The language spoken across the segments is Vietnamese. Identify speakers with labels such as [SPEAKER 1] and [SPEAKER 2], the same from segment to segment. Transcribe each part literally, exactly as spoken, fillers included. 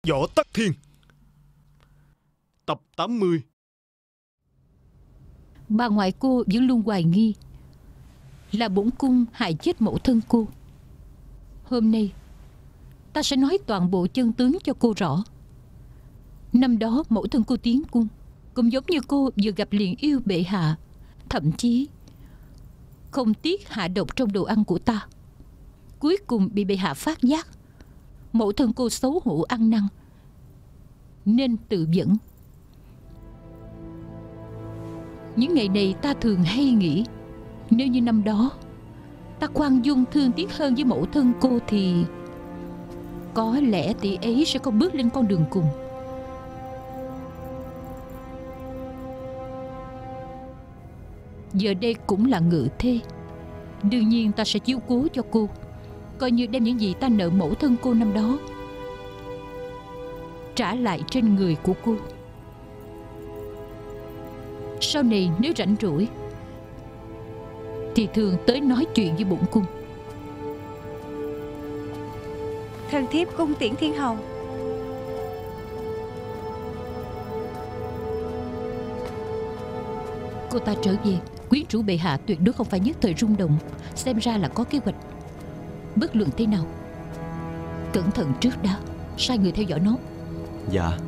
[SPEAKER 1] Võ Tắc Thiên. Tập tám mươi.
[SPEAKER 2] Bà ngoại cô vẫn luôn hoài nghi là bổn cung hại chết mẫu thân cô. Hôm nay ta sẽ nói toàn bộ chân tướng cho cô rõ. Năm đó mẫu thân cô tiến cung cũng giống như cô, vừa gặp liền yêu bệ hạ, thậm chí không tiếc hạ độc trong đồ ăn của ta. Cuối cùng bị bệ hạ phát giác. Mẫu thân cô xấu hổ ăn năn nên tự vẫn. Những ngày này ta thường hay nghĩ, nếu như năm đó ta khoan dung thương tiếc hơn với mẫu thân cô thì có lẽ tỷ ấy sẽ không bước lên con đường cùng. Giờ đây cũng là ngự thê, đương nhiên ta sẽ chiếu cố cho cô, coi như đem những gì ta nợ mẫu thân cô năm đó trả lại trên người của cô. Sau này nếu rảnh rỗi thì thường tới nói chuyện với bổn cung.
[SPEAKER 3] Thân thiếp cung tiễn thiên hầu.
[SPEAKER 2] Cô ta trở về, quyến rũ bệ hạ tuyệt đối không phải nhất thời rung động. Xem ra là có kế hoạch. Bất luận thế nào, cẩn thận trước đã. Sai người theo dõi nó.
[SPEAKER 1] Dạ.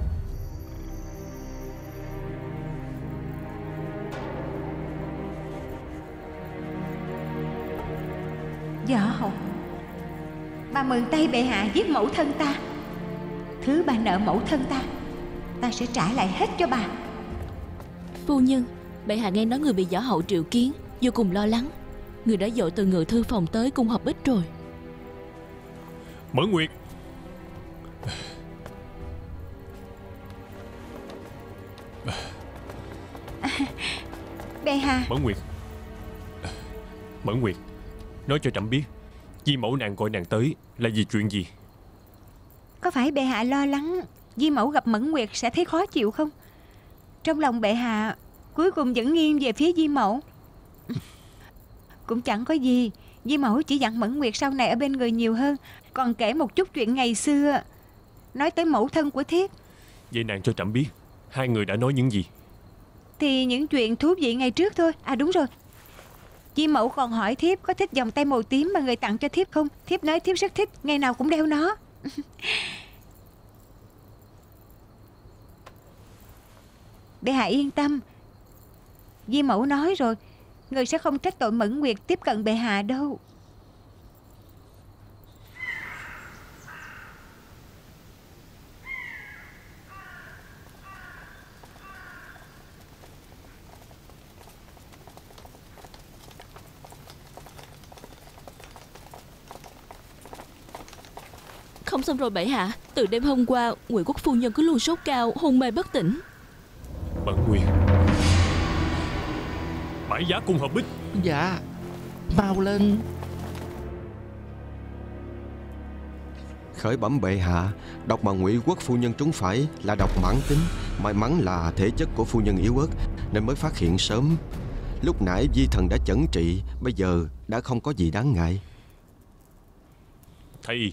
[SPEAKER 3] Võ hậu, bà mượn tay bệ hạ giết mẫu thân ta. Thứ bà nợ mẫu thân ta, ta sẽ trả lại hết cho bà.
[SPEAKER 4] Phu nhân, bệ hạ nghe nói người bị võ hậu triệu kiến, vô cùng lo lắng. Người đã dội từ ngự thư phòng tới cung họp ích rồi.
[SPEAKER 5] Mẫn Nguyệt.
[SPEAKER 3] À, bệ hạ.
[SPEAKER 5] Mẫn Nguyệt. Mẫn Nguyệt, nói cho trẫm biết, Di mẫu nàng gọi nàng tới là vì chuyện gì?
[SPEAKER 3] Có phải bệ hạ lo lắng Di mẫu gặp Mẫn Nguyệt sẽ thấy khó chịu không? Trong lòng bệ hạ cuối cùng vẫn nghiêng về phía Di mẫu. Cũng chẳng có gì. Di mẫu chỉ dặn Mẫn Nguyệt sau này ở bên người nhiều hơn, còn kể một chút chuyện ngày xưa, nói tới mẫu thân của thiếp.
[SPEAKER 5] Vậy nàng cho trẫm biết hai người đã nói những gì?
[SPEAKER 3] Thì những chuyện thú vị ngày trước thôi. À đúng rồi, Di mẫu còn hỏi thiếp có thích vòng tay màu tím mà người tặng cho thiếp không. Thiếp nói thiếp rất thích, ngày nào cũng đeo nó. Bệ hạ yên tâm, Di mẫu nói rồi, người sẽ không trách tội Mẫn Nguyệt tiếp cận bệ hạ đâu.
[SPEAKER 4] Không xong rồi bệ hạ. Từ đêm hôm qua, Ngụy Quốc phu nhân cứ luôn sốt cao, hôn mê bất tỉnh.
[SPEAKER 5] Mẫn Nguyệt. Bãi giá cung hợp bích.
[SPEAKER 6] Dạ, mau lên.
[SPEAKER 7] Khởi bẩm bệ hạ, độc mà Ngụy Quốc phu nhân trúng phải là độc mãn tính. May mắn là thể chất của phu nhân yếu ớt nên mới phát hiện sớm. Lúc nãy vi thần đã chẩn trị, bây giờ đã không có gì đáng ngại.
[SPEAKER 5] Thầy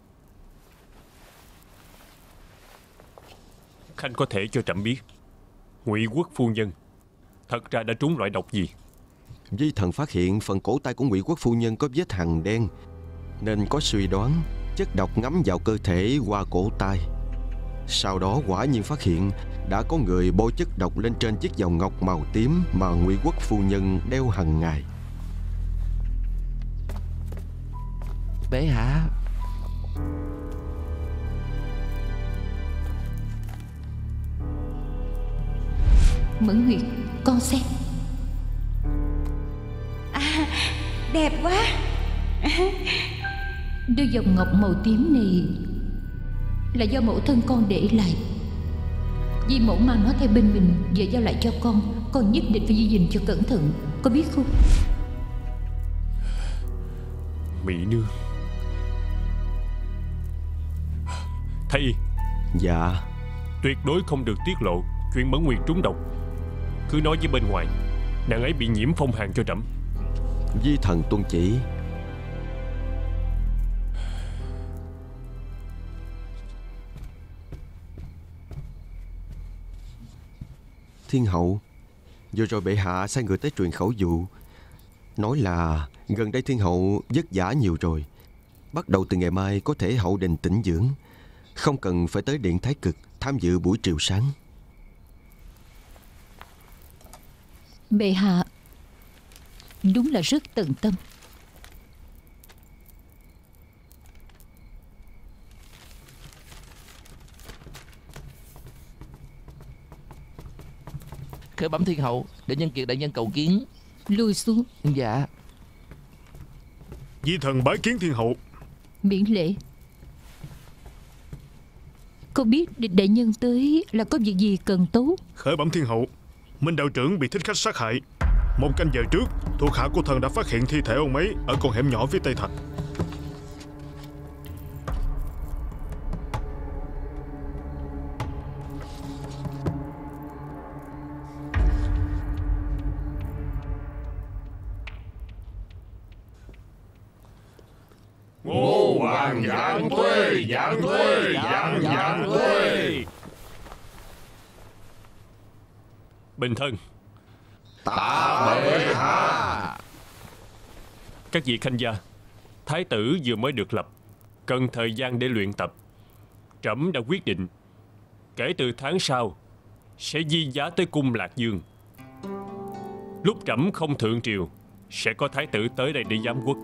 [SPEAKER 5] Khanh có thể cho trẫm biết Ngụy Quốc phu nhân thật ra đã trúng loại độc gì?
[SPEAKER 7] Vi thần phát hiện phần cổ tay của Ngụy Quốc phu nhân có vết hằn đen, nên có suy đoán chất độc ngấm vào cơ thể qua cổ tay. Sau đó quả nhiên phát hiện đã có người bôi chất độc lên trên chiếc vòng ngọc màu tím mà Ngụy Quốc phu nhân đeo hằng ngày.
[SPEAKER 6] Bệ hạ.
[SPEAKER 2] Mẫn Nguyệt, con xem.
[SPEAKER 3] À, đẹp quá.
[SPEAKER 2] Đôi vòng ngọc màu tím này là do mẫu thân con để lại. Di mẫu mang nó theo bên mình, giờ giao lại cho con. Con nhất định phải giữ gìn cho cẩn thận, có biết không?
[SPEAKER 5] Mỹ nương. Thầy.
[SPEAKER 7] Dạ.
[SPEAKER 5] Tuyệt đối không được tiết lộ chuyện Mẫn Nguyệt trúng độc. Cứ nói với bên ngoài nàng ấy bị nhiễm phong hàn cho trẫm.
[SPEAKER 7] Vi thần tuân chỉ. Thiên hậu, vừa rồi bệ hạ sai người tới truyền khẩu dụ, nói là gần đây thiên hậu vất vả nhiều rồi, bắt đầu từ ngày mai có thể hậu đình tĩnh dưỡng, không cần phải tới điện Thái Cực tham dự buổi triều sáng.
[SPEAKER 2] Bệ hạ đúng là rất tận tâm.
[SPEAKER 6] Khởi bẩm thiên hậu, để nhân kiệt đại nhân cầu kiến.
[SPEAKER 2] Lui xuống.
[SPEAKER 6] Dạ.
[SPEAKER 1] Vi thần bái kiến thiên hậu.
[SPEAKER 2] Miễn lễ. Cô biết địch đại nhân tới là có việc gì cần tấu?
[SPEAKER 1] Khởi bẩm thiên hậu, Minh đạo trưởng bị thích khách sát hại. Một canh giờ trước, thuộc hạ của thần đã phát hiện thi thể ông ấy ở con hẻm nhỏ phía Tây Thành.
[SPEAKER 5] Ngô hoàng vạn tuế, vạn tuế, vạn vạn tuế. Bình thân.
[SPEAKER 6] Tạ bệ hạ.
[SPEAKER 5] Các vị khanh gia, thái tử vừa mới được lập, cần thời gian để luyện tập. Trẫm đã quyết định, kể từ tháng sau sẽ di giá tới cung Lạc Dương. Lúc trẫm không thượng triều, sẽ có thái tử tới đây để giám quốc.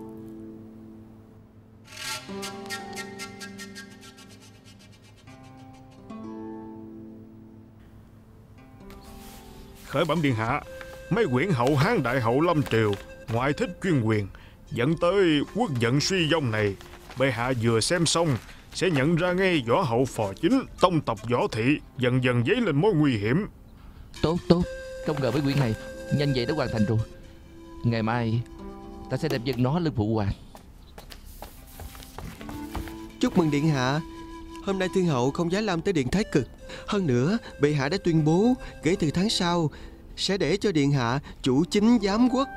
[SPEAKER 1] Khởi bẩm điện hạ, mấy quyển hậu Hán đại hậu lâm triều ngoại thích chuyên quyền, dẫn tới quốc vận suy vong này, bệ hạ vừa xem xong sẽ nhận ra ngay võ hậu phò chính, tông tộc võ thị dần dần dấy lên mối nguy hiểm.
[SPEAKER 6] Tốt tốt, không ngờ với quyển này nhanh vậy đã hoàn thành rồi. Ngày mai ta sẽ đem dân nó lên phụ hoàng.
[SPEAKER 7] Chúc mừng điện hạ. Hôm nay thiên hậu không giá lâm tới điện Thái Cực. Hơn nữa bệ hạ đã tuyên bố kể từ tháng sau sẽ để cho điện hạ chủ chính giám quốc.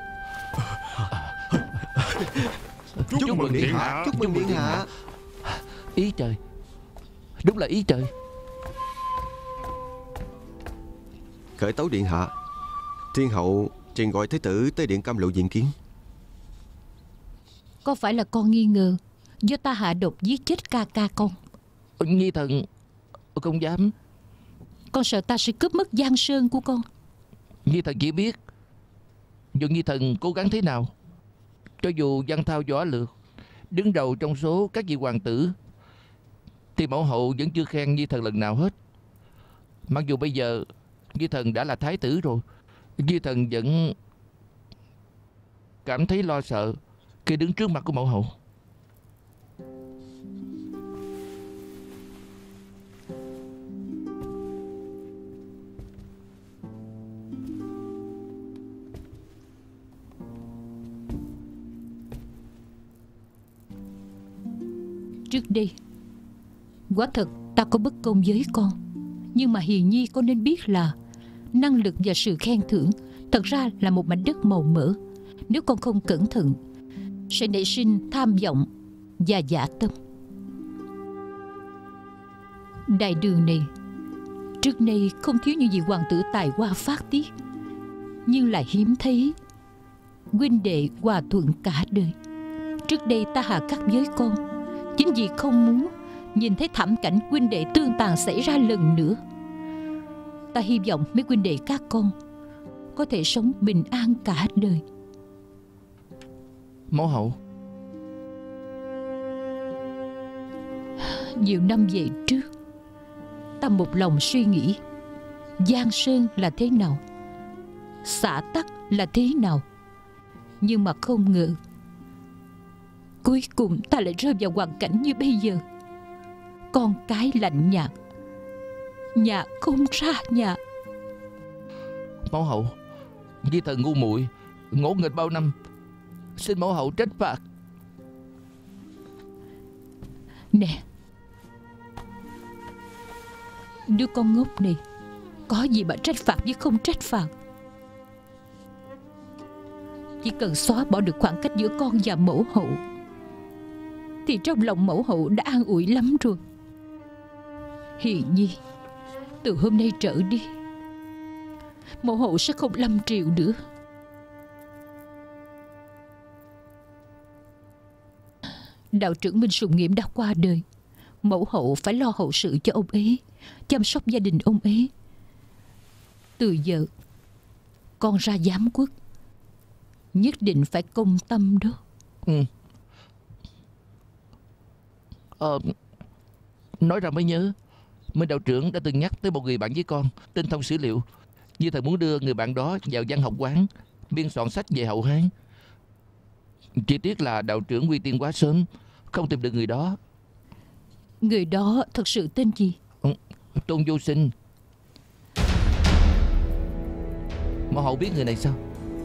[SPEAKER 1] Chúc, Chúc mừng điện, điện hạ.
[SPEAKER 7] Chúc mừng điện hạ.
[SPEAKER 6] Ý trời, đúng là ý trời.
[SPEAKER 7] Khởi tấu điện hạ, thiên hậu truyền gọi thái tử tới điện Cam Lộ diện kiến.
[SPEAKER 2] Có phải là con nghi ngờ do ta hạ độc giết chết ca ca con?
[SPEAKER 6] Nhi thần không dám.
[SPEAKER 2] Con sợ ta sẽ cướp mất Giang Sơn của con.
[SPEAKER 6] Nhi thần chỉ biết dù Nhi thần cố gắng thế nào, cho dù văn thao võ lược đứng đầu trong số các vị hoàng tử, thì mẫu hậu vẫn chưa khen Nhi thần lần nào hết. Mặc dù bây giờ Nhi thần đã là thái tử rồi, Nhi thần vẫn cảm thấy lo sợ khi đứng trước mặt của mẫu hậu.
[SPEAKER 2] Trước đây quả thật ta có bất công với con, nhưng mà Hiền Nhi con nên biết là năng lực và sự khen thưởng thật ra là một mảnh đất màu mỡ. Nếu con không cẩn thận sẽ nảy sinh tham vọng và dạ tâm. Đại đường này trước nay không thiếu những vị hoàng tử tài hoa phát tiết, nhưng lại hiếm thấy huynh đệ hòa thuận cả đời. Trước đây ta hà khắc với con chính vì không muốn nhìn thấy thảm cảnh huynh đệ tương tàn xảy ra lần nữa. Ta hy vọng mấy huynh đệ các con có thể sống bình an cả đời.
[SPEAKER 6] Mẫu hậu,
[SPEAKER 2] nhiều năm về trước, ta một lòng suy nghĩ Giang Sơn là thế nào, xã tắc là thế nào, nhưng mà không ngờ cuối cùng ta lại rơi vào hoàn cảnh như bây giờ. Con cái lạnh nhạt, nhà không ra nhà.
[SPEAKER 6] Mẫu hậu, Nhi thần ngu muội ngỗ nghịch bao năm, xin mẫu hậu trách phạt.
[SPEAKER 2] Nè, đứa con ngốc này có gì mà trách phạt với không trách phạt. Chỉ cần xóa bỏ được khoảng cách giữa con và mẫu hậu thì trong lòng mẫu hậu đã an ủi lắm rồi. Hiền Nhi, từ hôm nay trở đi mẫu hậu sẽ không lâm triều nữa. Đạo trưởng Minh Sùng Nghiễm đã qua đời, mẫu hậu phải lo hậu sự cho ông ấy, chăm sóc gia đình ông ấy. Từ giờ con ra giám quốc, nhất định phải công tâm đó.
[SPEAKER 6] Ừ. Ờ, nói ra mới nhớ, Minh đạo trưởng đã từng nhắc tới một người bạn với con, tinh thông sử liệu. Như thần muốn đưa người bạn đó vào văn học quán biên soạn sách về hậu Hán. Chỉ tiếc là đạo trưởng quy tiên quá sớm, không tìm được người đó.
[SPEAKER 2] Người đó thật sự tên gì?
[SPEAKER 6] Ừ, Tôn Vô Sinh. Mẫu hậu biết người này sao?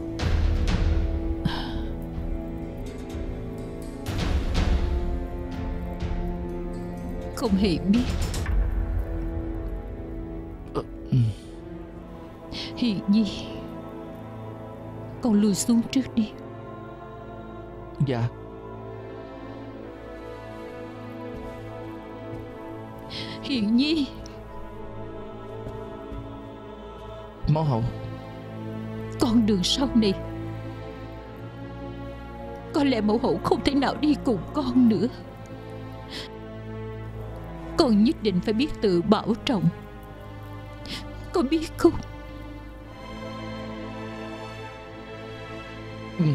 [SPEAKER 2] Không hề biết. Hiền nhi, con lùi xuống trước đi.
[SPEAKER 6] Dạ.
[SPEAKER 2] Hiền nhi.
[SPEAKER 6] Mẫu hậu.
[SPEAKER 2] Con đường sau này có lẽ mẫu hậu không thể nào đi cùng con nữa. Con nhất định phải biết tự bảo trọng, con biết không?
[SPEAKER 6] Ừ.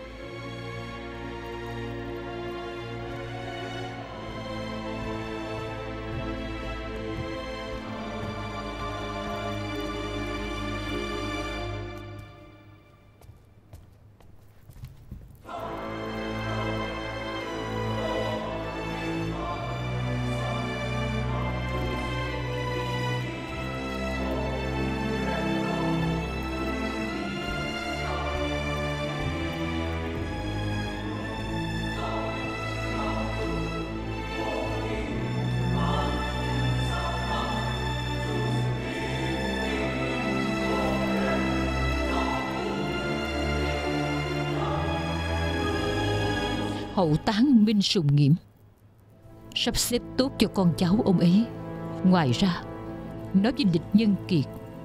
[SPEAKER 2] Hậu táng Minh Sùng Nghiễm, sắp xếp tốt cho con cháu ông ấy. Ngoài ra, nói với địch Nhân Kiệt,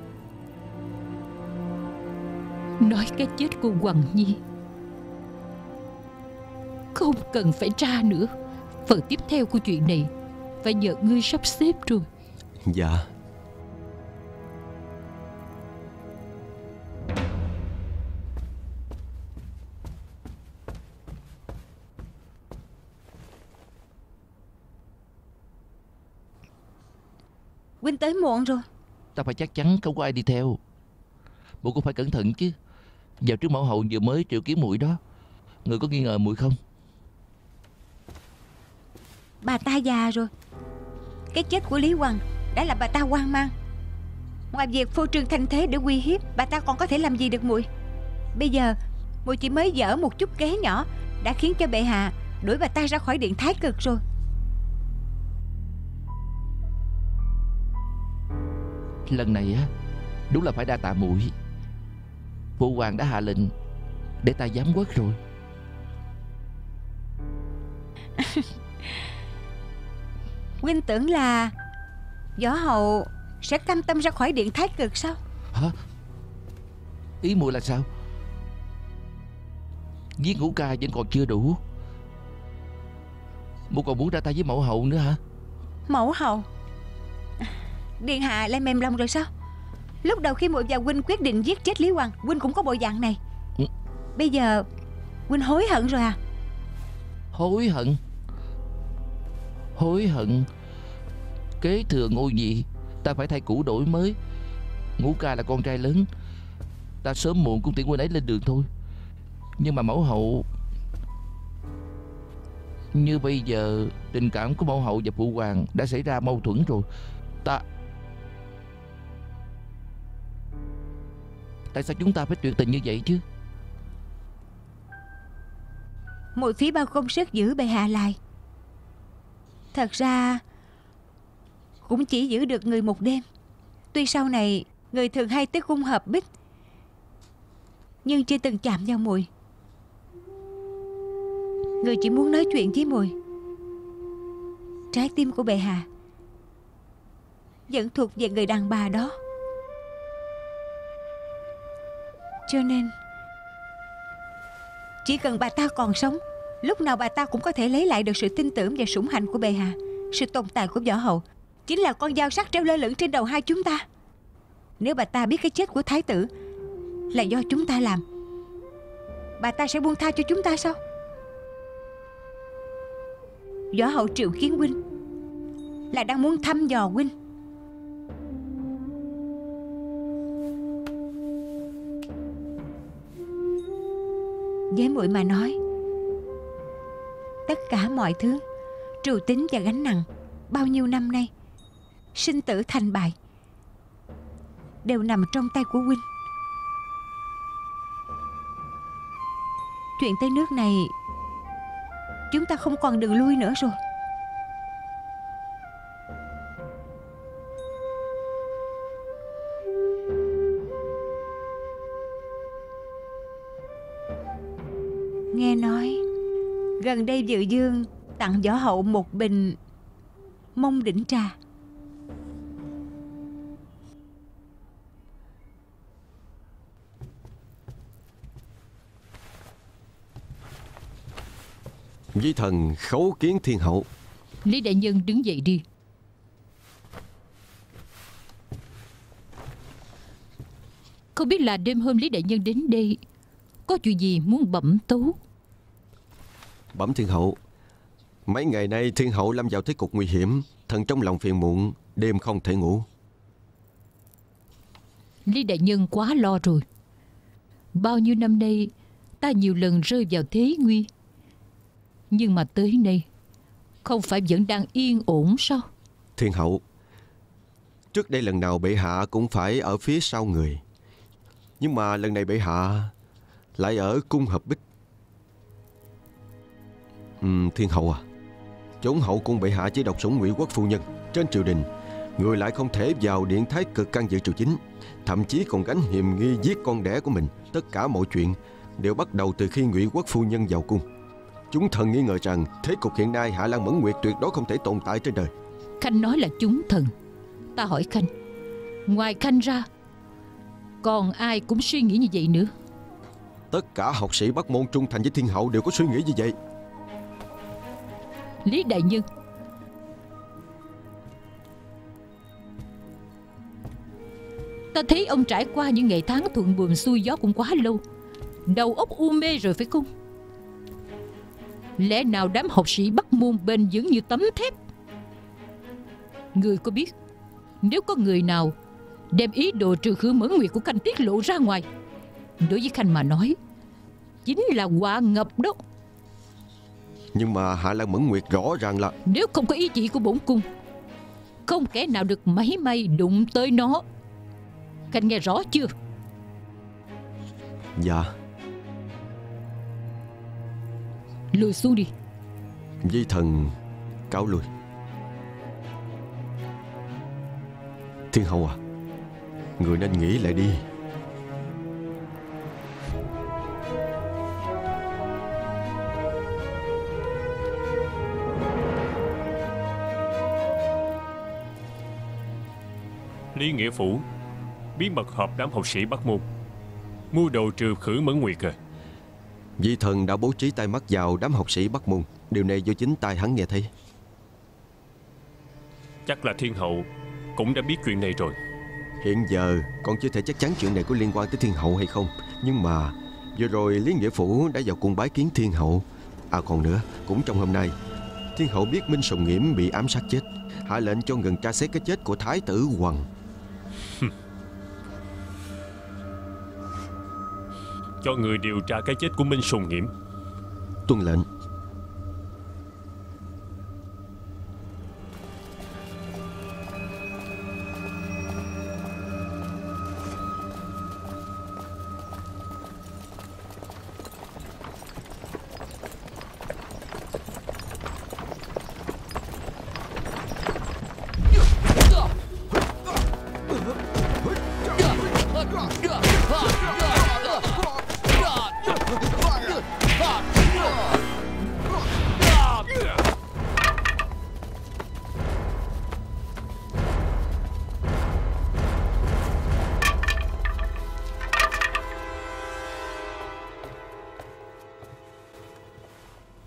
[SPEAKER 2] nói cái chết của Hoàng Nhi không cần phải tra nữa. Phần tiếp theo của chuyện này phải nhờ ngươi sắp xếp rồi.
[SPEAKER 7] Dạ.
[SPEAKER 3] Huynh tới muộn rồi.
[SPEAKER 6] Ta phải chắc chắn không có ai đi theo. Muội cũng phải cẩn thận chứ. Vào trước mẫu hậu vừa mới triệu kiến muội đó. Người có nghi ngờ muội không?
[SPEAKER 3] Bà ta già rồi. Cái chết của Lý Hoàng đã làm bà ta hoang mang. Ngoài việc phô trương thanh thế để uy hiếp, bà ta còn có thể làm gì được muội? Bây giờ muội chỉ mới dở một chút kế nhỏ đã khiến cho bệ hạ đuổi bà ta ra khỏi điện Thái Cực rồi.
[SPEAKER 6] Lần này á, đúng là phải đa tạ muội. Phụ hoàng đã hạ lệnh để ta giám quốc rồi.
[SPEAKER 3] Huynh tưởng là Võ hậu sẽ cam tâm ra khỏi điện Thái Cực sao?
[SPEAKER 6] Hả? Ý muội là sao? Giết Ngũ Ca vẫn còn chưa đủ, muội còn muốn ra tay với mẫu hậu nữa hả?
[SPEAKER 3] Mẫu hậu? Điện hạ lại mềm lòng rồi sao? Lúc đầu khi muội và huynh quyết định giết chết Lý Hoàng, huynh cũng có bộ dạng này.
[SPEAKER 6] Ừ.
[SPEAKER 3] Bây giờ huynh hối hận rồi à?
[SPEAKER 6] Hối hận? Hối hận? Kế thừa ngôi vị, ta phải thay cũ đổi mới. Ngũ Ca là con trai lớn, ta sớm muộn cũng tiễn huynh ấy lên đường thôi. Nhưng mà mẫu hậu, như bây giờ tình cảm của mẫu hậu và phụ hoàng đã xảy ra mâu thuẫn rồi. Ta Tại sao chúng ta phải tuyệt tình như vậy chứ?
[SPEAKER 3] Muội phí bao công sức giữ bệ hạ lại, thật ra cũng chỉ giữ được người một đêm. Tuy sau này người thường hay tới cung hợp bích, nhưng chưa từng chạm vào muội. Người chỉ muốn nói chuyện với muội. Trái tim của bệ hạ vẫn thuộc về người đàn bà đó. Cho nên chỉ cần bà ta còn sống, lúc nào bà ta cũng có thể lấy lại được sự tin tưởng và sủng hạnh của bệ hạ. Sự tồn tại của võ hậu chính là con dao sắc treo lơ lửng trên đầu hai chúng ta. Nếu bà ta biết cái chết của thái tử là do chúng ta làm, bà ta sẽ buông tha cho chúng ta sao? Võ hậu triệu kiến huynh là đang muốn thăm dò huynh. Với muội mà nói, tất cả mọi thứ, trù tính và gánh nặng bao nhiêu năm nay, sinh tử thành bại, đều nằm trong tay của huynh. Chuyện tới nước này, chúng ta không còn đường lui nữa rồi. Nghe nói gần đây Dự Dương tặng võ hậu một bình mông đỉnh trà.
[SPEAKER 7] Vi thần khấu kiến thiên hậu.
[SPEAKER 2] Lý đại nhân đứng dậy đi. Không biết là đêm hôm Lý đại nhân đến đây có chuyện gì muốn bẩm tấu?
[SPEAKER 7] Bẩm thiên hậu, mấy ngày nay thiên hậu lâm vào thế cục nguy hiểm, thần trong lòng phiền muộn, đêm không thể ngủ.
[SPEAKER 2] Lý đại nhân quá lo rồi. Bao nhiêu năm nay ta nhiều lần rơi vào thế nguy, nhưng mà tới nay không phải vẫn đang yên ổn sao?
[SPEAKER 7] Thiên hậu, trước đây lần nào bệ hạ cũng phải ở phía sau người, nhưng mà lần này bệ hạ lại ở cung hợp bích. uhm, Thiên hậu à, chốn hậu cung bệ hạ chỉ độc sủng Ngụy Quốc phu nhân, trên triều đình người lại không thể vào điện thái cực can dự triều chính, thậm chí còn gánh hiềm nghi giết con đẻ của mình. Tất cả mọi chuyện đều bắt đầu từ khi Ngụy Quốc phu nhân vào cung. Chúng thần nghi ngờ rằng thế cục hiện nay Hạ Lan Mẫn Nguyệt tuyệt đối không thể tồn tại trên đời.
[SPEAKER 2] Khanh nói là chúng thần. Ta hỏi Khanh, ngoài Khanh ra còn ai cũng suy nghĩ như vậy nữa?
[SPEAKER 7] Tất cả học sĩ Bắc môn trung thành với thiên hậu đều có suy nghĩ như vậy.
[SPEAKER 2] Lý đại nhân, ta thấy ông trải qua những ngày tháng thuận buồm xuôi gió cũng quá lâu, đầu óc u mê rồi phải không? Lẽ nào đám học sĩ Bắc môn bền vững như tấm thép? Người có biết, nếu có người nào đem ý đồ trừ khử Mẫn Nguyệt của Khanh tiết lộ ra ngoài, đối với Khanh mà nói chính là họa ngập đó.
[SPEAKER 7] Nhưng mà Hạ Lan Mẫn Nguyệt rõ ràng là,
[SPEAKER 2] nếu không có ý chỉ của bổn cung, không kẻ nào được mảy may đụng tới nó. Khanh nghe rõ chưa?
[SPEAKER 7] Dạ.
[SPEAKER 2] Lùi xuống đi.
[SPEAKER 7] Vi thần cáo lui. Thiên hậu à, người nên nghĩ lại đi.
[SPEAKER 5] Lý Nghĩa Phủ bí mật họp đám học sĩ Bắc môn, mưu đồ trừ khử Mẫn Nguyệt à?
[SPEAKER 7] Vi thần đã bố trí tai mắt vào đám học sĩ Bắc môn. Điều này do chính tai hắn nghe thấy.
[SPEAKER 5] Chắc là thiên hậu cũng đã biết chuyện này rồi.
[SPEAKER 7] Hiện giờ còn chưa thể chắc chắn chuyện này có liên quan tới thiên hậu hay không, nhưng mà vừa rồi Lý Nghĩa Phủ đã vào cung bái kiến thiên hậu. À còn nữa, cũng trong hôm nay thiên hậu biết Minh Sùng Nghiễm bị ám sát chết, hạ lệnh cho ngừng tra xét cái chết của thái tử Hoằng.
[SPEAKER 5] Cho người điều tra cái chết của Minh Sùng Nghiễm.
[SPEAKER 7] Tuân lệnh.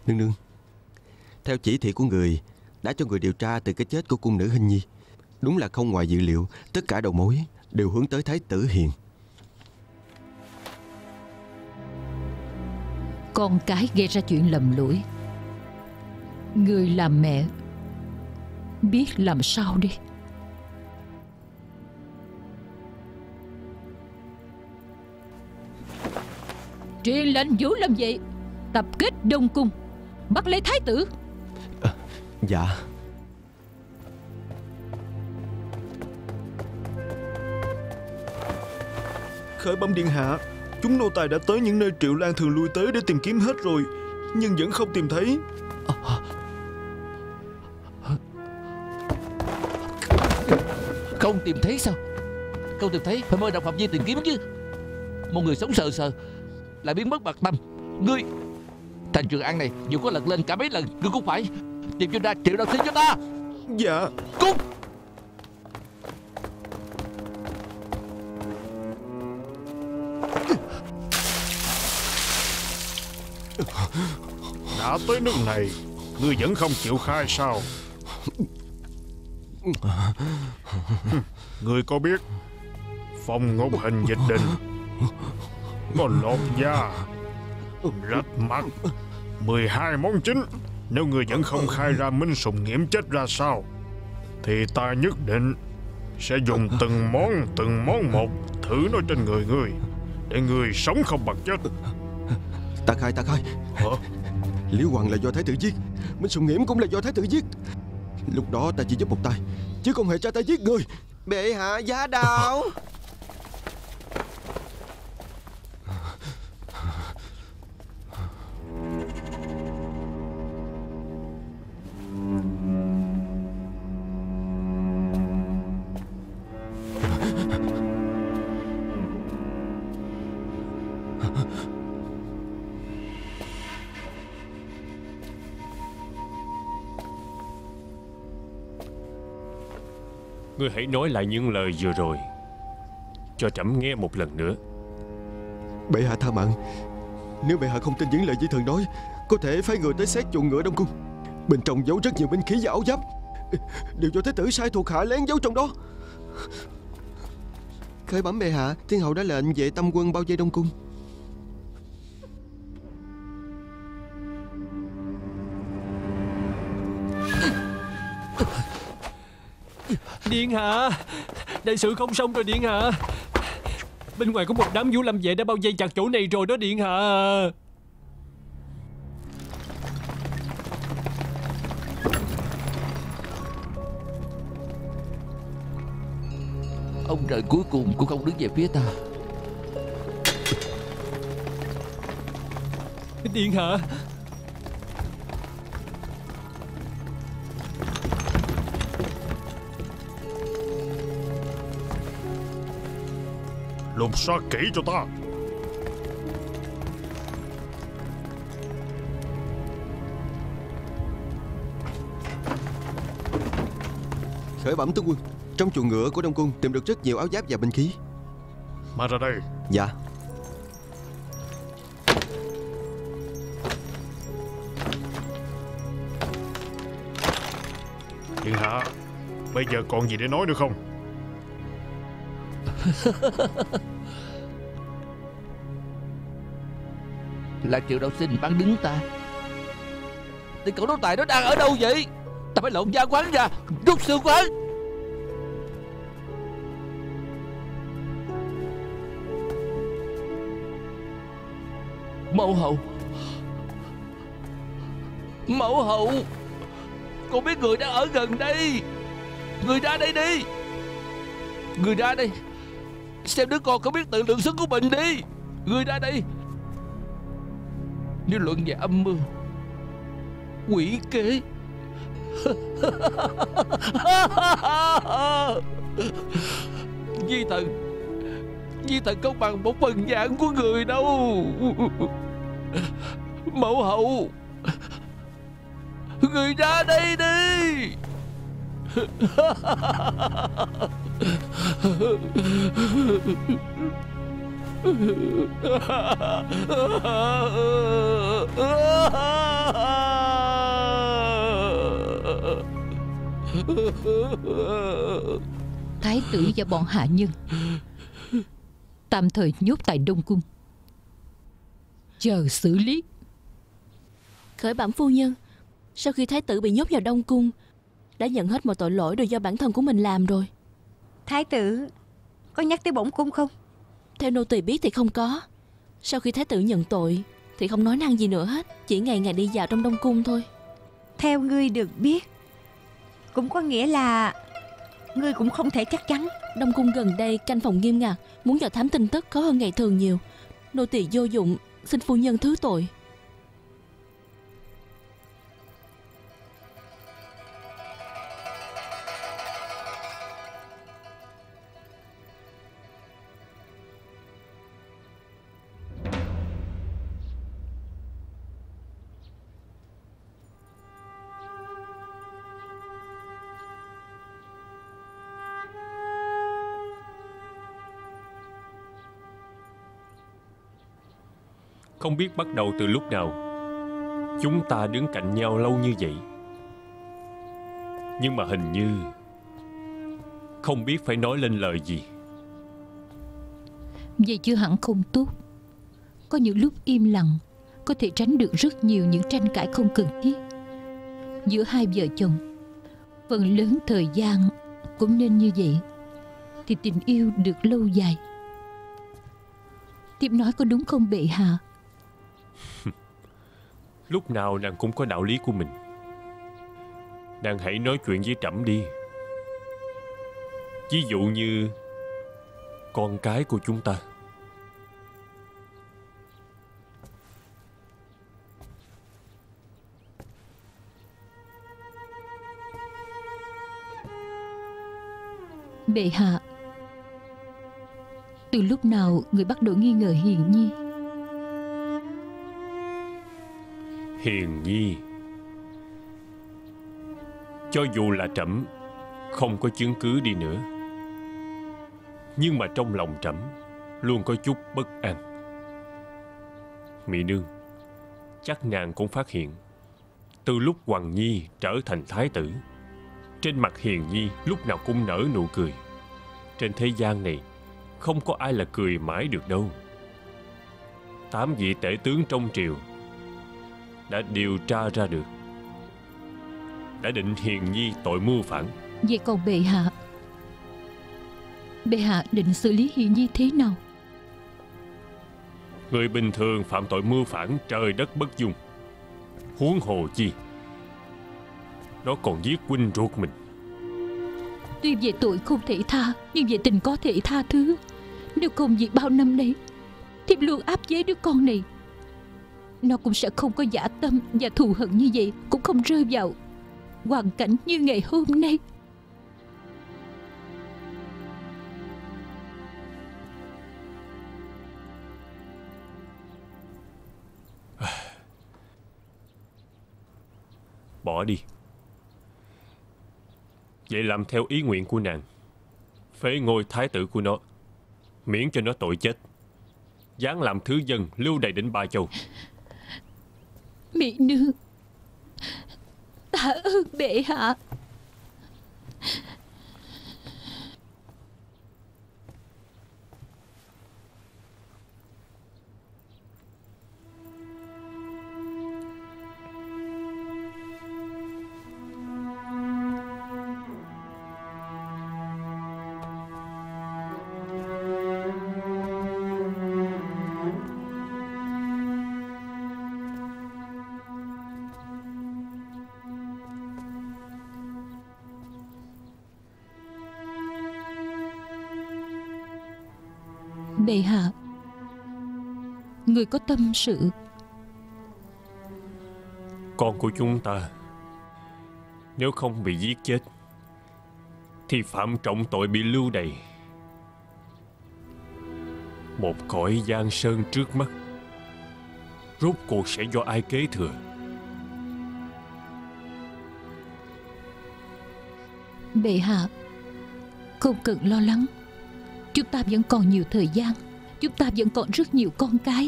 [SPEAKER 7] Nương nương, theo chỉ thị của người đã cho người điều tra từ cái chết của cung nữ Hinh Nhi, đúng là không ngoài dự liệu, tất cả đầu mối đều hướng tới Thái tử Hiền.
[SPEAKER 2] Con cái gây ra chuyện lầm lũi, người làm mẹ biết làm sao đi. Truyền lệnh Vũ Lâm Vệ tập kích Đông Cung, bắt lấy thái tử.
[SPEAKER 7] À, dạ.
[SPEAKER 1] Khởi bẩm điện hạ, chúng nô tài đã tới những nơi Triệu Lan thường lui tới để tìm kiếm hết rồi, nhưng vẫn không tìm thấy.
[SPEAKER 6] Không tìm thấy sao? Không tìm thấy phải mời Độc Hợp Viên tìm kiếm chứ. Một người sống sờ sờ lại biến mất bạc tâm. Ngươi, thành Trường An này dù có lật lên cả mấy lần, ngươi cũng phải tìm cho ra Triệu Đạo Sinh cho ta.
[SPEAKER 1] Dạ.
[SPEAKER 6] Cút.
[SPEAKER 1] Đã tới nước này, ngươi vẫn không chịu khai sao? Ngươi có biết phong ngôn hình dịch đình có lột da, rách mặt, mười hai món chính. Nếu ngươi vẫn không khai ra Minh Sùng Nghiễm chết ra sao, thì ta nhất định sẽ dùng từng món từng món một thử nó trên người ngươi, để ngươi sống không bằng chết.
[SPEAKER 7] Ta khai, ta khai.
[SPEAKER 1] Hả?
[SPEAKER 7] Liễu Hoàng là do Thái tử giết, Minh Sùng Nghiễm cũng là do Thái tử giết. Lúc đó ta chỉ giúp một tay, chứ không hề ra tay giết người. Bệ hạ giá đạo.
[SPEAKER 5] Ngươi hãy nói lại những lời vừa rồi cho trẫm nghe một lần nữa.
[SPEAKER 7] Bệ hạ tha mạng. Nếu bệ hạ không tin những lời Di Thần nói, có thể phái người tới xét chuồng ngựa Đông Cung. Bên trong giấu rất nhiều binh khí và áo giáp, đều do Thái tử sai thuộc hạ lén giấu trong đó. Khởi bẩm bệ hạ, Thiên hậu đã lệnh vệ tâm quân bao vây Đông Cung.
[SPEAKER 5] Điện hạ, đại sự không xong rồi điện hạ. Bên ngoài có một đám Vũ Lâm vệ đã bao vây chặt chỗ này rồi đó điện hạ.
[SPEAKER 6] Ông trời cuối cùng cũng không đứng về phía ta.
[SPEAKER 5] Điện hạ.
[SPEAKER 1] Lục soát kỹ cho ta.
[SPEAKER 7] Khởi bẩm tướng quân, trong chuồng ngựa của Đông Cung tìm được rất nhiều áo giáp và binh khí.
[SPEAKER 1] Mà ra đây.
[SPEAKER 7] Dạ.
[SPEAKER 1] Điện hạ, bây giờ còn gì để nói nữa không?
[SPEAKER 6] Là Triệu Đạo Sinh bắn đứng ta. Thì cậu nô tài nó đang ở đâu vậy? Ta phải lộn da quán ra, rút xương quán. Mẫu hậu, Mẫu hậu, con biết người đang ở gần đây. Người ra đây đi. Người ra đây, xem đứa con có biết tự lượng sức của mình đi. Người ra đây. Nếu luận về âm mưu, quỷ kế, Di Thần, Di Thần không bằng một phần vạn của người đâu. Mẫu hậu, người ra đây đi.
[SPEAKER 2] Thái tử và bọn hạ nhân tạm thời nhốt tại Đông Cung, chờ xử lý.
[SPEAKER 4] Khởi bẩm phu nhân, sau khi thái tử bị nhốt vào Đông Cung, đã nhận hết mọi tội lỗi đều do bản thân của mình làm rồi.
[SPEAKER 3] Thái tử có nhắc tới bổn cung không?
[SPEAKER 4] Theo nô tỳ biết thì không có. Sau khi thái tử nhận tội thì không nói năng gì nữa hết, chỉ ngày ngày đi vào trong Đông Cung thôi.
[SPEAKER 3] Theo ngươi được biết, cũng có nghĩa là ngươi cũng không thể chắc chắn.
[SPEAKER 4] Đông Cung gần đây canh phòng nghiêm ngặt, muốn dò thám tin tức khó hơn ngày thường nhiều. Nô tỳ vô dụng, xin phu nhân thứ tội.
[SPEAKER 5] Không biết bắt đầu từ lúc nào chúng ta đứng cạnh nhau lâu như vậy, nhưng mà hình như không biết phải nói lên lời gì.
[SPEAKER 2] Vậy chưa hẳn không tốt. Có những lúc im lặng có thể tránh được rất nhiều những tranh cãi không cần thiết. Giữa hai vợ chồng, phần lớn thời gian cũng nên như vậy, thì tình yêu được lâu dài. Tiếp nói có đúng không bệ hạ?
[SPEAKER 5] Lúc nào nàng cũng có đạo lý của mình. Nàng hãy nói chuyện với trẫm đi. Ví dụ như con cái của chúng ta.
[SPEAKER 2] Bệ hạ, từ lúc nào người bắt đầu nghi ngờ Hiền Nhi?
[SPEAKER 5] Hiền Nhi, cho dù là trẫm không có chứng cứ đi nữa, nhưng mà trong lòng trẫm luôn có chút bất an. Mỹ nương, chắc nàng cũng phát hiện, từ lúc Hoàng Nhi trở thành thái tử, trên mặt Hiền Nhi lúc nào cũng nở nụ cười. Trên thế gian này không có ai là cười mãi được đâu. Tám vị tể tướng trong triều đã điều tra ra được, đã định Hiền Nhi tội mưu phản.
[SPEAKER 2] Vậy còn bệ hạ, bệ hạ định xử lý Hiền Nhi thế nào?
[SPEAKER 5] Người bình thường phạm tội mưu phản trời đất bất dung, huống hồ chi nó còn giết huynh ruột mình.
[SPEAKER 2] Tuy về tội không thể tha, nhưng về tình có thể tha thứ. Nếu không vì bao năm nay thiếp luôn áp chế đứa con này, nó cũng sẽ không có dã tâm và thù hận như vậy, cũng không rơi vào hoàn cảnh như ngày hôm nay.
[SPEAKER 5] Bỏ đi. Vậy làm theo ý nguyện của nàng, phế ngôi thái tử của nó, miễn cho nó tội chết, giáng làm thứ dân lưu đày đến Ba Châu.
[SPEAKER 2] Mỹ nương, tạ ơn bệ hạ. Bệ hạ, người có tâm sự.
[SPEAKER 5] Con của chúng ta nếu không bị giết chết thì phạm trọng tội bị lưu đày. Một cõi giang sơn trước mắt, rốt cuộc sẽ do ai kế thừa?
[SPEAKER 2] Bệ hạ, không cần lo lắng. Chúng ta vẫn còn nhiều thời gian. chúng ta vẫn còn rất nhiều con cái.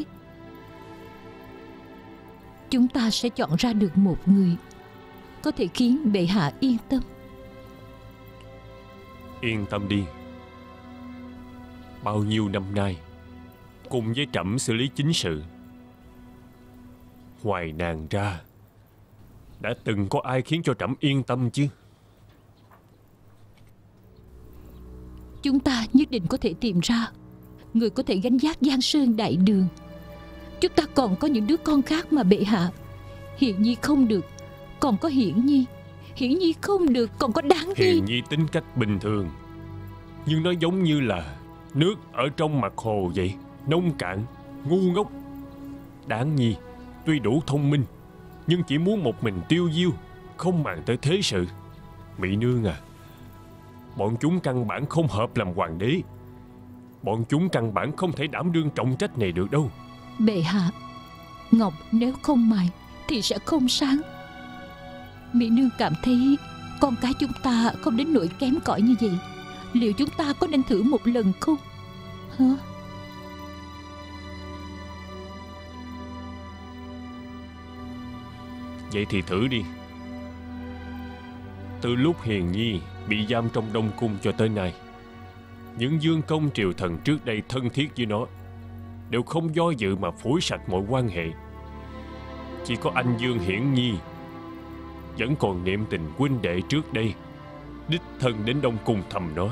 [SPEAKER 2] Chúng ta sẽ chọn ra được một người có thể khiến bệ hạ yên tâm.
[SPEAKER 5] Yên tâm đi. Bao nhiêu năm nay cùng với trẫm xử lý chính sự, ngoài nàng ra đã từng có ai khiến cho trẫm yên tâm chứ?
[SPEAKER 2] Chúng ta nhất định có thể tìm ra người có thể gánh vác Giang Sơn đại đường. Chúng ta còn có những đứa con khác mà bệ hạ. Hiển Nhi không được, còn có Hiển Nhi. Hiển Nhi không được, còn có Đáng Nhi.
[SPEAKER 5] Hiển Nhi tính cách bình thường, nhưng nó giống như là nước ở trong mặt hồ vậy, nông cạn, ngu ngốc. Đáng Nhi tuy đủ thông minh, nhưng chỉ muốn một mình tiêu diêu, không màng tới thế sự. Mỹ nương à, bọn chúng căn bản không hợp làm hoàng đế. Bọn chúng căn bản không thể đảm đương trọng trách này được đâu.
[SPEAKER 2] Bệ hạ, ngọc nếu không mài thì sẽ không sáng. Mỹ nương cảm thấy con cái chúng ta không đến nỗi kém cỏi như vậy. Liệu chúng ta có nên thử một lần không? Hả?
[SPEAKER 5] Vậy thì thử đi. Từ lúc Hiền Nhi bị giam trong Đông Cung cho tới nay, những vương công triều thần trước đây thân thiết với nó đều không do dự mà phủi sạch mọi quan hệ. Chỉ có anh Dương Hiển Nhi vẫn còn niệm tình huynh đệ trước đây, đích thân đến Đông Cung thăm nó.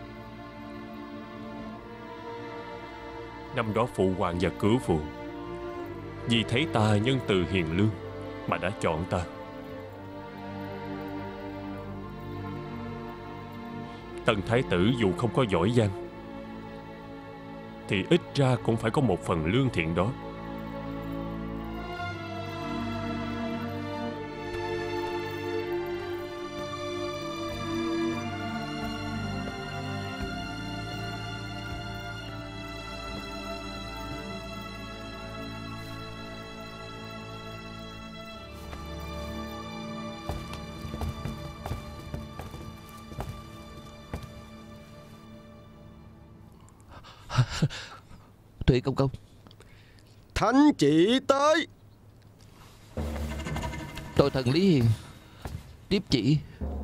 [SPEAKER 5] Năm đó phụ hoàng và cửu phụ vì thấy ta nhân từ hiền lương mà đã chọn ta. Tần thái tử dù không có giỏi giang thì ít ra cũng phải có một phần lương thiện đó.
[SPEAKER 6] Thủy công công.
[SPEAKER 7] Thánh chỉ tới.
[SPEAKER 6] Tội thần Lý Hiền tiếp chỉ.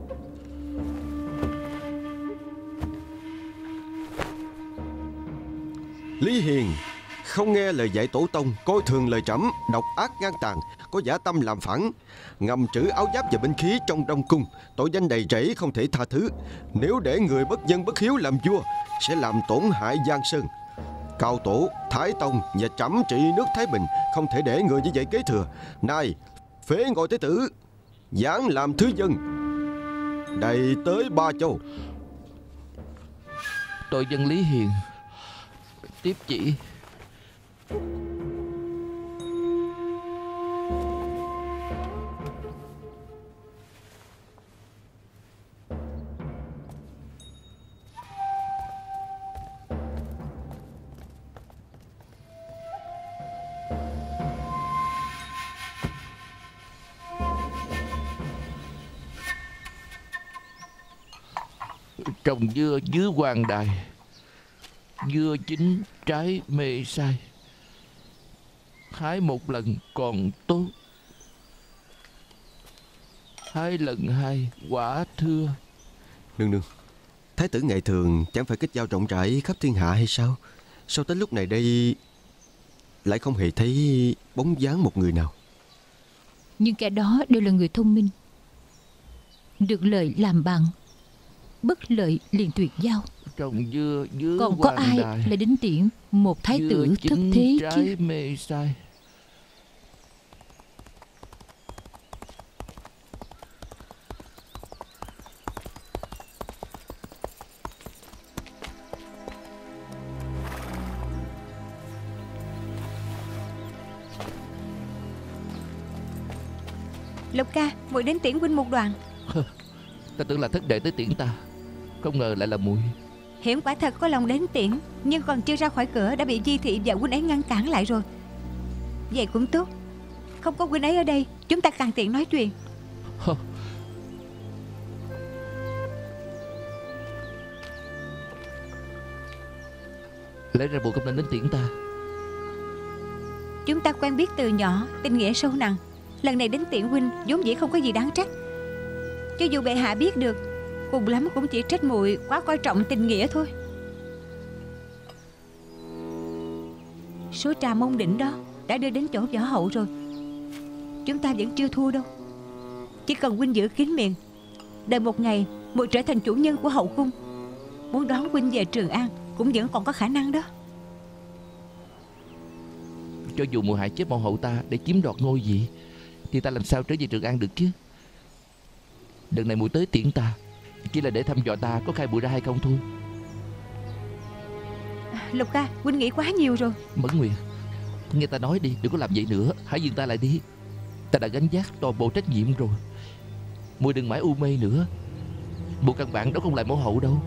[SPEAKER 7] Lý Hiền không nghe lời dạy tổ tông, coi thường lời trẫm, độc ác ngang tàn, có dã tâm làm phản, ngầm trữ áo giáp và binh khí trong Đông Cung, tội danh đầy rẫy không thể tha thứ. Nếu để người bất nhân bất hiếu làm vua sẽ làm tổn hại Giang Sơn. Cao tổ, Thái Tông và trẫm trị nước Thái Bình không thể để người như vậy kế thừa. Này, phế ngôi thế tử, giáng làm thứ dân, đầy tới ba châu.
[SPEAKER 6] Tội dân Lý Hiền tiếp chỉ. Trồng dưa dưới hoàng đài, dưa chín trái mê sai, hái một lần còn tốt, hái lần hai quả thưa.
[SPEAKER 7] Nương nương, thái tử ngày thường chẳng phải kết giao rộng rãi khắp thiên hạ hay sao? Sao tới lúc này đây lại không hề thấy bóng dáng một người nào?
[SPEAKER 2] Nhưng kẻ đó đều là người thông minh, được lợi làm bạn, bất lợi liền tuyệt giao.
[SPEAKER 6] Trồng dưa dưới
[SPEAKER 2] còn có ai
[SPEAKER 6] đài,
[SPEAKER 2] lại đến tiễn một thái tử thất thế
[SPEAKER 6] trái
[SPEAKER 2] chứ?
[SPEAKER 6] Mê sai.
[SPEAKER 3] Lục ca, muội đến tiễn huynh một đoàn.
[SPEAKER 6] Ta tưởng là thất đệ tới tiễn ta, không ngờ lại là muội.
[SPEAKER 3] Hiển quả thật có lòng đến tiễn, nhưng còn chưa ra khỏi cửa đã bị Di thị và huynh ấy ngăn cản lại rồi. Vậy cũng tốt, không có huynh ấy ở đây, chúng ta càng tiện nói chuyện.
[SPEAKER 6] Lẽ ra bộ không nên đến tiễn ta.
[SPEAKER 3] Chúng ta quen biết từ nhỏ, tình nghĩa sâu nặng. Lần này đến tiễn huynh vốn dĩ không có gì đáng trách. Cho dù bệ hạ biết được, cùng lắm cũng chỉ trách muội quá coi trọng tình nghĩa thôi. Số trà mông đỉnh đó đã đưa đến chỗ võ hậu rồi. Chúng ta vẫn chưa thua đâu. Chỉ cần huynh giữ kín miệng, đợi một ngày muội trở thành chủ nhân của hậu cung, muốn đón huynh về Trường An cũng vẫn còn có khả năng đó.
[SPEAKER 6] Cho dù muội hại chết mẫu hậu ta để chiếm đoạt ngôi vị, thì ta làm sao trở về Trường An được chứ? Lần này muội tới tiễn ta chỉ là để thăm dò ta có khai bụi ra hay không thôi.
[SPEAKER 3] Lục ca, huynh nghĩ quá nhiều rồi.
[SPEAKER 6] Mẫn Nguyệt, nghe ta nói đi, đừng có làm vậy nữa. Hãy dừng ta lại đi. Ta đã gánh vác toàn bộ trách nhiệm rồi. Muội đừng mãi u mê nữa. Bộ căn bản đó không lại mẫu hậu đâu.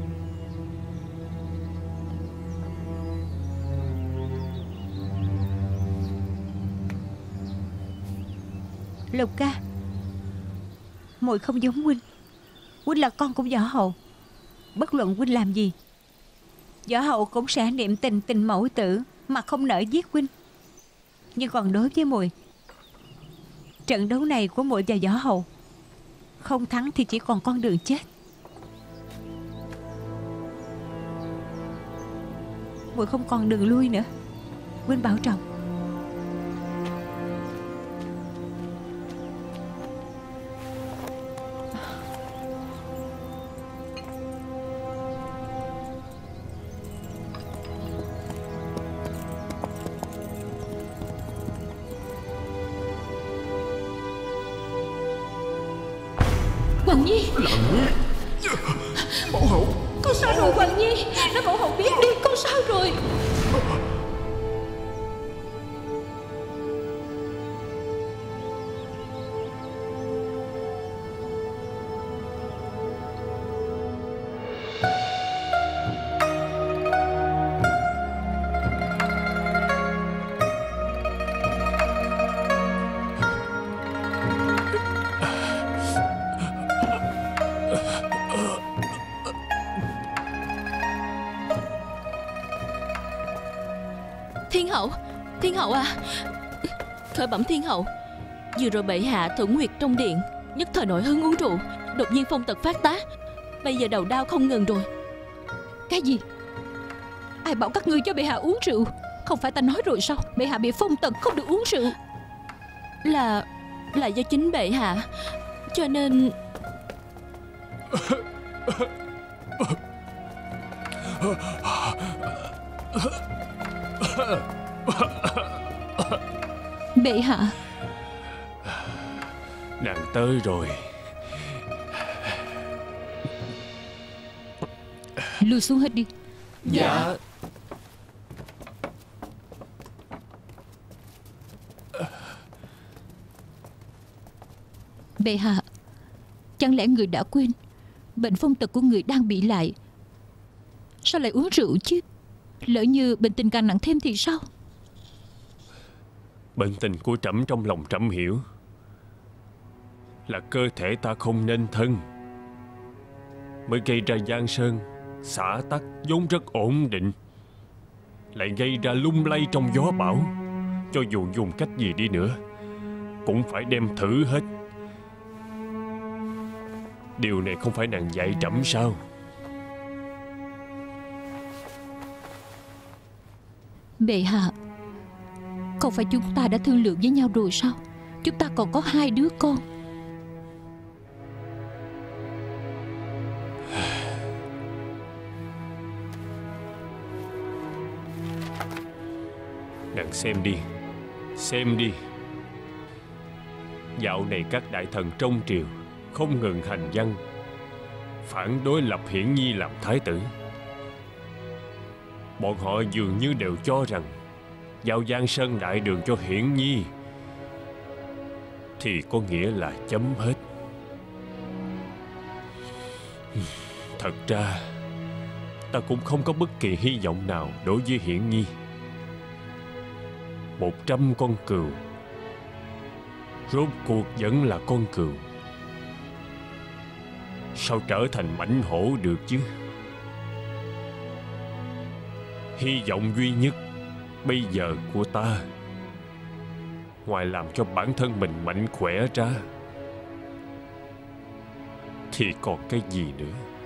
[SPEAKER 3] Lục ca, muội không giống huynh. Huynh là con của võ hậu. Bất luận huynh làm gì, võ hậu cũng sẽ niệm tình tình mẫu tử mà không nỡ giết huynh. Nhưng còn đối với muội, trận đấu này của muội và võ hậu, không thắng thì chỉ còn con đường chết. Muội không còn đường lui nữa. Huynh bảo trọng.
[SPEAKER 2] Hoàng Nhi,
[SPEAKER 1] Mẫu hậu,
[SPEAKER 2] con sao rồi Hoàng Nhi? Nói mẫu hậu biết đi, con sao rồi?
[SPEAKER 4] Thiên hậu, Thiên hậu à, khởi bẩm Thiên hậu, vừa rồi bệ hạ thuận nguyệt trong điện, nhất thời nổi hứng uống rượu, đột nhiên phong tật phát tác, bây giờ đầu đau không ngừng rồi.
[SPEAKER 2] Cái gì? Ai bảo các ngươi cho bệ hạ uống rượu? Không phải ta nói rồi sao? Bệ hạ bị phong tật không được uống rượu.
[SPEAKER 4] Là Là do chính bệ hạ, cho nên
[SPEAKER 2] Bệ hạ.
[SPEAKER 5] Nàng tới rồi.
[SPEAKER 2] Lui xuống hết đi.
[SPEAKER 5] Dạ.
[SPEAKER 2] Bệ hạ, chẳng lẽ người đã quên bệnh phong tật của người đang bị lại? Sao lại uống rượu chứ? Lỡ như bệnh tình càng nặng thêm thì sao?
[SPEAKER 5] Bệnh tình của trẫm trong lòng trẫm hiểu, là cơ thể ta không nên thân, mới gây ra giang sơn xã tắc vốn rất ổn định, lại gây ra lung lay trong gió bão. Cho dù dùng cách gì đi nữa, cũng phải đem thử hết. Điều này không phải nàng dạy trẫm sao?
[SPEAKER 2] Bệ hạ, không phải chúng ta đã thương lượng với nhau rồi sao? Chúng ta còn có hai đứa con.
[SPEAKER 5] Nàng xem đi, xem đi. Dạo này các đại thần trong triều không ngừng hành văn, phản đối lập Hiển Nhi làm thái tử. Bọn họ dường như đều cho rằng giao Giang Sơn đại đường cho Hiển Nhi thì có nghĩa là chấm hết. Thật ra ta cũng không có bất kỳ hy vọng nào đối với Hiển Nhi. Một trăm con cừu rốt cuộc vẫn là con cừu, sao trở thành mãnh hổ được chứ? Hy vọng duy nhất bây giờ của ta, ngoài làm cho bản thân mình mạnh khỏe ra, thì còn cái gì nữa?